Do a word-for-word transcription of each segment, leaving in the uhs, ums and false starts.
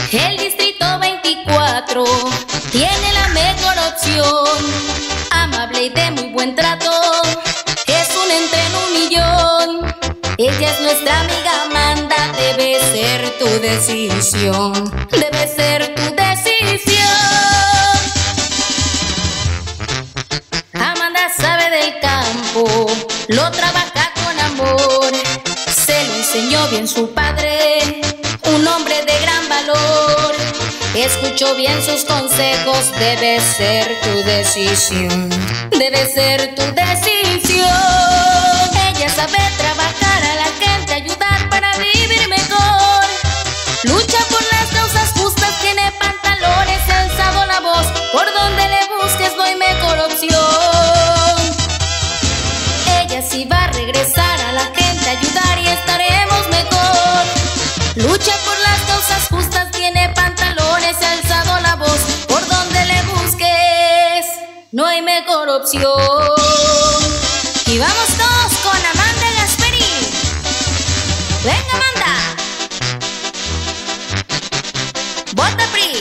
El distrito veinticuatro tiene la mejor opción, amable y de muy buen trato, es un entre en un millón. Ella es nuestra amiga Amanda, debe ser tu decisión, debe ser tu decisión. Amanda sabe del campo, lo trabaja con amor, se lo enseñó bien su padre, un hombre de gran valor. Escuchó bien sus consejos, debe ser tu decisión, debe ser tu decisión. Ella sabe trabajar a la gente, ayudar para vivir mejor. Lucha por las causas justas, tiene pantalones, ha alzado la voz. Por donde le busques no hay mejor opción. Ella sí va a regresar a la gente, ayudar y estaremos mejor. Lucha por las causas justas, tiene pantalones, ha alzado la voz. Por donde le busques, no hay mejor opción. Y vamos todos con Amanda Gasperín. ¡Venga, Amanda! ¡Vota P R I!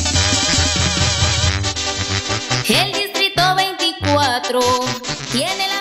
El distrito veinticuatro tiene la